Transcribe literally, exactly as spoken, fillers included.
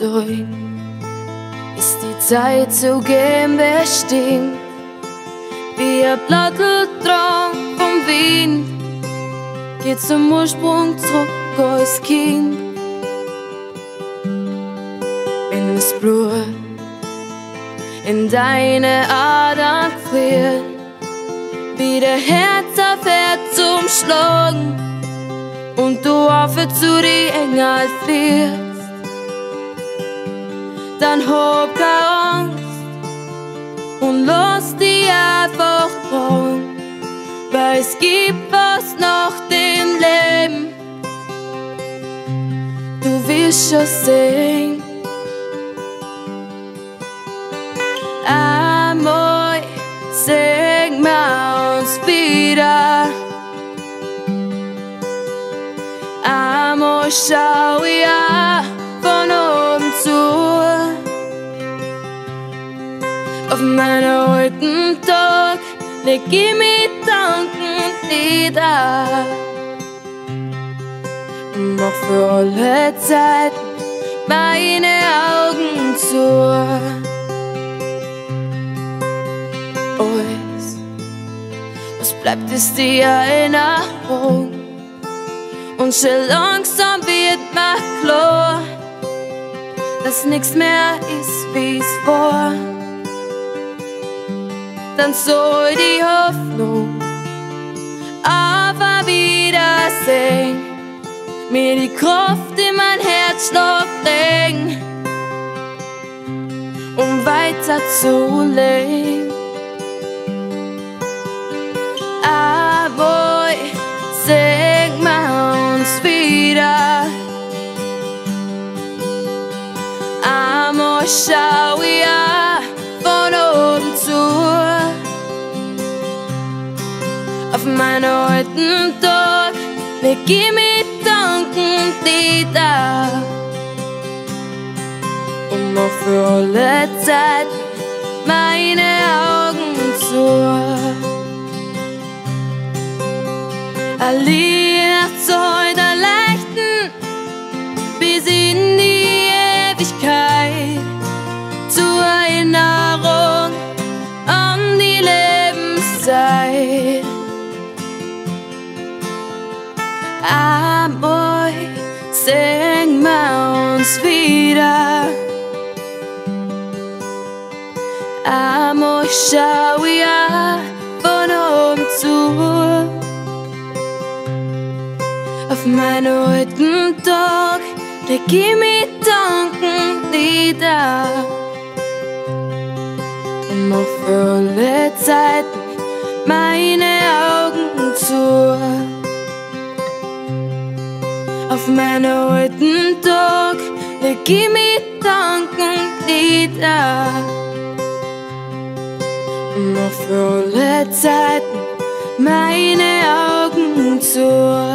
zurück, ist die Zeit zu gehen bestimmt, wie ein Platteltraum vom Wind, geht zum Ursprung zurück als Kind. Wenn das Blut in deine Adern friert, wie der Herz aufhört zum Schlagen und du auf zu die Engel fliehst, dann hab keine Angst und lass dich einfach trauen, weil es gibt was nach dem Leben. Du wirst schon sehen, einmal sehen wir uns wieder. Einmal schau ich auch von oben zu, auf meinen alten Tag leg ich mich dankend nieder und mach für alle Zeiten meine Augen zu. Alles, was bleibt, ist die Erinnerung, und schon langsam wird mir klar, dass nichts mehr ist, wie's war. Dann soll die Hoffnung auf ein Wiedersehen mir die Kraft in mein Herzschlag bringen, um weiter zu leben. Aber sehen wir uns wieder. Einmal schau ich auch von oben zu, auf meinen alten Tag leg ich mich dankend nieder und mach für alle Zeit meine Augen zu. Ein Licht soll da leuchten bis in die Ewigkeit, zur Erinnerung an die Lebenszeit. Einmal sehen wir uns wieder. Einmal schau ich auch von oben zu, auf meinen alten Tag leg ich mich dankend nieder und mach für alle Zeiten meine Augen zu. Auf meinen alten Tag leg ich mich dankend nieder und mach für alle Zeiten meine Augen zu.